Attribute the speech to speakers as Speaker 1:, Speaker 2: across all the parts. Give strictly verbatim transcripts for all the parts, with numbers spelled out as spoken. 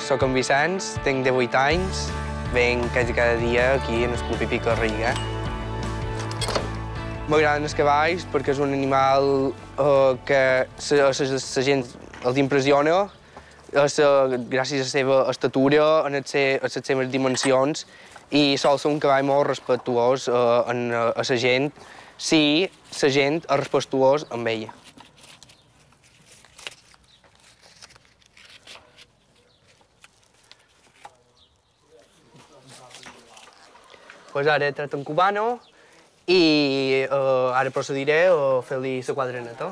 Speaker 1: soc en Vicenç, tinc divuit anys, venc quasi cada dia aquí en el Club Hípic Garriga. M'agraden els cavalls perquè és un animal eh, que la, la, la gent els impressiona gràcies a la seva estatura, a les seves dimensions, i sol ser un cavall molt respectuós eh, en, a la gent si la gent és respectuós amb ell. Pues ara he tret en cubano i eh, ara procediré a fer-li la quadraneta.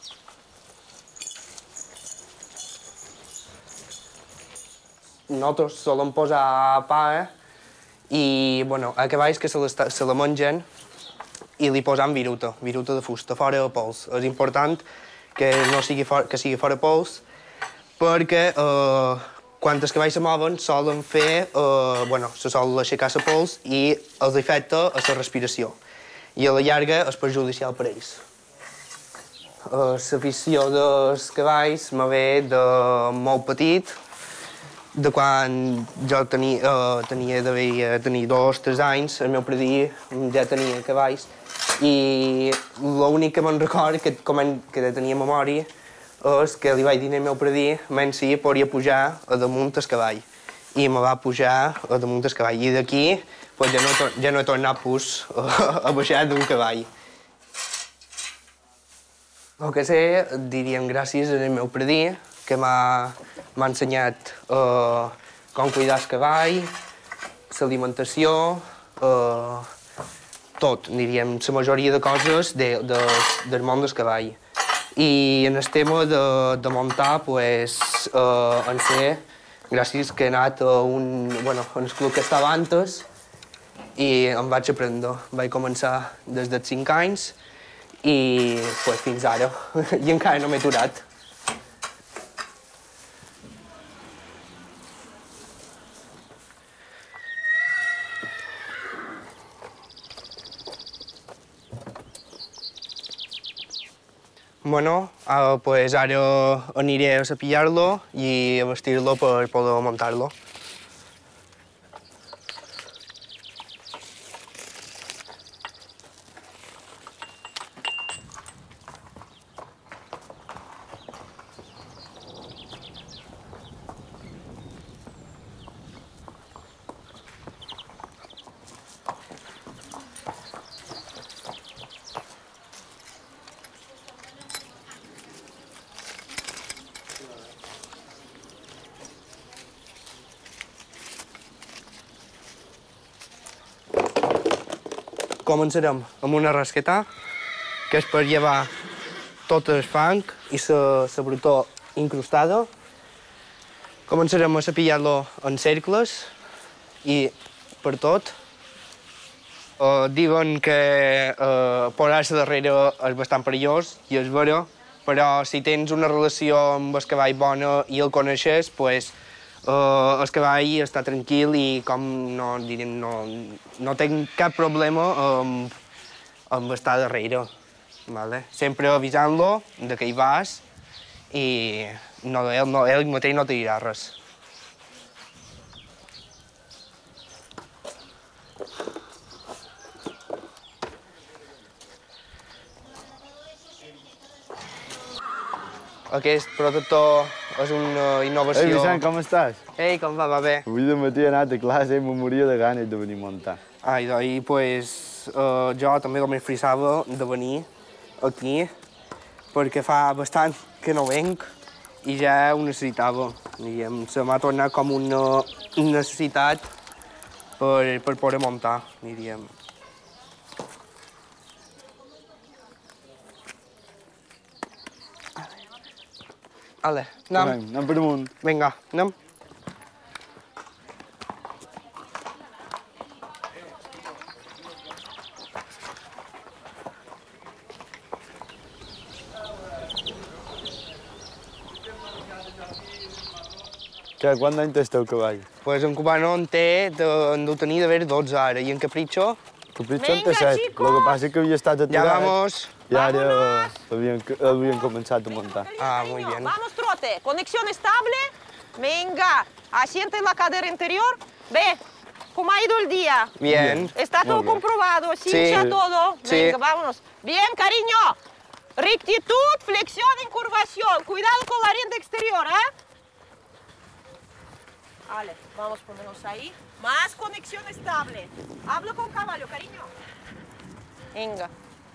Speaker 1: Nosaltres solem posar pa, eh? I, bueno, a cavalls que se, se la mengen i li posam viruta, viruta de fusta, fora de pols. És important que no sigui fora, que sigui fora pols perquè eh, quan els cavalls se mouen solen fer, eh, bueno, se sol aixecar la pols i els afecta a la respiració. I a la llarga és perjudicial per ells. Eh, L'afició dels cavalls me ve de molt petit, de quan jo tenia, eh, tenia devia tenir dos o tres anys, el meu predí ja tenia cavalls, i l'únic que me'n record, que, que tenia memòria, és que li vaig dir al meu predí menys si podria pujar a damunt el cavall. I me va pujar a damunt el cavall. I d'aquí pues, ja, no, ja no he tornat pues, a baixar d'un cavall. El que sé, diríem gràcies al meu predí, que m'ha ensenyat eh, com cuidar el cavall, l'alimentació, eh, tot, diríem, la majoria de coses de, de, del món del cavall. I en el tema de, de muntar, pues, eh, en sé, gràcies que he anat a un, bueno, en el club que estava antes i em vaig aprendre. Vaig començar des dels cinc anys i pues, fins ara, i encara no m'he aturat. Bueno, uh, pues ara aniré a cepillar-lo i a vestir-lo per poder muntar-lo. Començarem amb una rasqueta, que és per llevar tot el fang i la brutó incrustada. Començarem a cepillar-lo en cercles i per tot. Uh, diuen que uh, posar-se darrere és bastant perillós, i és vera, però si tens una relació amb el cavall bona i el coneixes, pues, Uh, el cavall està tranquil i com no, diríem, no, no tinc cap problema amb, amb estar darrere. Vale? Sempre avisant-lo de que hi vas i no, ell, no, ell mateix no te dirà res. Aquest protector és una innovació...
Speaker 2: Ei, Vicent, com estàs?
Speaker 1: Ei, com va? Va bé?
Speaker 2: Avui de matí he anat a classe i me moria de ganes de venir a muntar.
Speaker 1: Ai, doncs, pues, uh, jo també me frisava de venir aquí perquè fa bastant que no venc i ja ho necessitava. Diguem, se m'ha tornat com una necessitat per, per poder muntar, diríem. Ale, anem.
Speaker 2: Anem per amunt.
Speaker 1: Vinga, anem.
Speaker 2: Què, quant d'any té el teu cavall?
Speaker 1: Pues en cubano en té, en deu tenir d'haver dotze ara, i en Capricho...
Speaker 2: Capricho en té set. El que passa és que havia estat aturat.
Speaker 1: Ja vamos.
Speaker 2: I ara havien, havien començat a muntar.
Speaker 1: Ah, muy bien.
Speaker 3: Vamos, trote. Conexión estable. Venga, asiente en la cadera interior. Ve, ¿cómo ha ido el día?
Speaker 1: Bien.
Speaker 3: Está todo comprobado,
Speaker 1: Sí.
Speaker 3: cincha todo.
Speaker 1: Sí.
Speaker 3: Venga, vámonos. Bien, cariño. Rectitud, flexión, incurvación. Cuidado con la rienda exterior, ¿eh? Vale, vamos a ponernos ahí. Más conexión estable. Habla con caballo, cariño. Venga.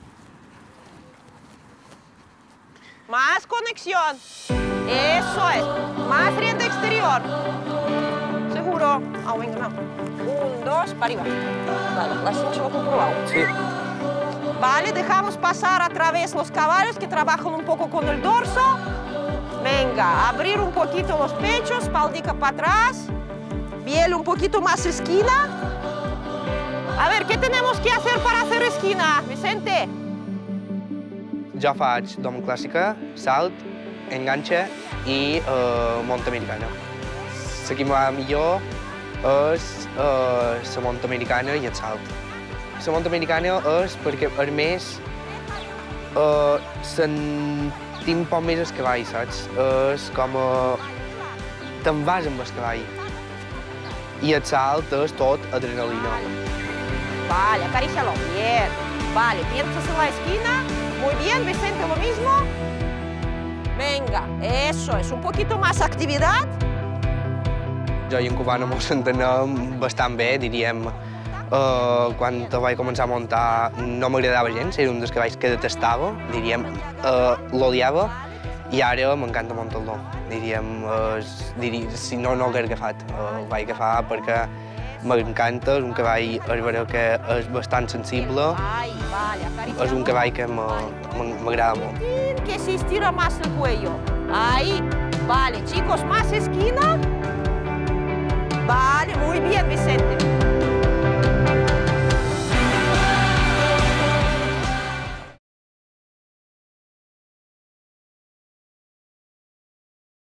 Speaker 3: Más conexión. Eso es. Más rienda exterior. Seguro. Ah, venga, no. Un, dos, para arriba. Vale, la cincha lo comprobado.
Speaker 1: Sí.
Speaker 3: Vale, dejamos pasar a través los caballos que trabajan un poco con el dorso. Venga, abrir un poquito los pechos, espaldica para atrás. Biel un poquito más esquina. A ver, ¿qué tenemos que hacer para hacer esquina, Vicente?
Speaker 1: Jo faig dom clàssica, salt, enganxa i eh, monta americana. La que m'ha millor és eh, la monta americana i el salt. La monta americana és perquè, a més, eh, sentim un poc més el cavall, saps? És com... Eh, te'n vas amb el cavall. I el salt és tot adrenalina.
Speaker 3: Vale, acarícialo. Bien. Vale, piensas en la esquina. Muy bien, Vicente, lo mismo. Venga, eso es. Un poquito más actividad.
Speaker 1: Jo i en Cubano mos entenem bastant bé, diríem. Uh, quan vaig començar a muntar no m'agradava gens, era un dels cavalls que detestava, diríem, uh, l'odiava, i ara m'encanta muntar-lo. Diríem, uh, diria, si no, no l'hagués agafat. Uh, el vaig agafar perquè m'encanta, és un cavall, és veritat que és bastant sensible, és un cavall que m'agrada molt.
Speaker 3: Que se estira más el cuello. Ahí. Vale, chicos, más esquina. Vale, muy bien, Vicente.